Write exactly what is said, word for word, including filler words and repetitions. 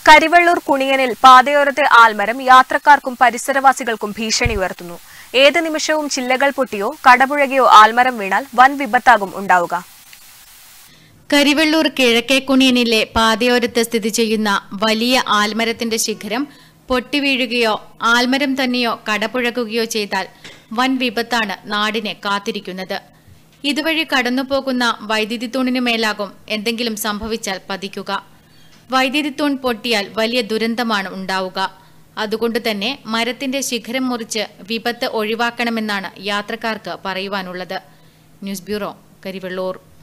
കരിവെള്ളൂർ കുണിയനിൽ പാതയോരത്തെ ആൽമരം യാത്രക്കാർക്കും പരിസരവാസികൾക്കും ഭീഷണി ഉയർത്തുന്നു. ഏത് നിമിഷവും ചില്ലകൾ പൊട്ടിയോ കടപുഴകിയോ ആൽമരം വീണാൽ വൻ വിപത്താകും ഉണ്ടാവുക. കരിവെള്ളൂർ കിഴക്കേ കുണിയനിലെ പാതയോരത്ത് സ്ഥിതി ചെയ്യുന്ന വലിയ ആൽമരത്തിന്റെ ശിഖരം പൊട്ടിവീഴുകയോ ആൽമരം തന്നെയോ കടപുഴകുകയോ ചെയ്താൽ വൻ വിപത്താണ് നാടിനെ കാത്തിരിക്കുന്നത്. ഇതുവഴി കടന്നുപോകുന്ന വൈദ്യുതി തൂണിനു മേലാകും എന്തെങ്കിലും സംഭവിച്ചാൽ പതിക്കുക. വൈദ്യുതി തൂൺ പൊട്ടിയാൽ വലിയ ദുരന്തമാണ് ഉണ്ടാവുക. അതുകൊണ്ട് തന്നെ മരത്തിന്റെ ശിഖരം മുറിച്ച് വിപത്ത് ഒഴിവാക്കണമെന്നാണ് യാത്രക്കാർക്ക് പറയുവാനുള്ളത്. News bureau, Karivellur.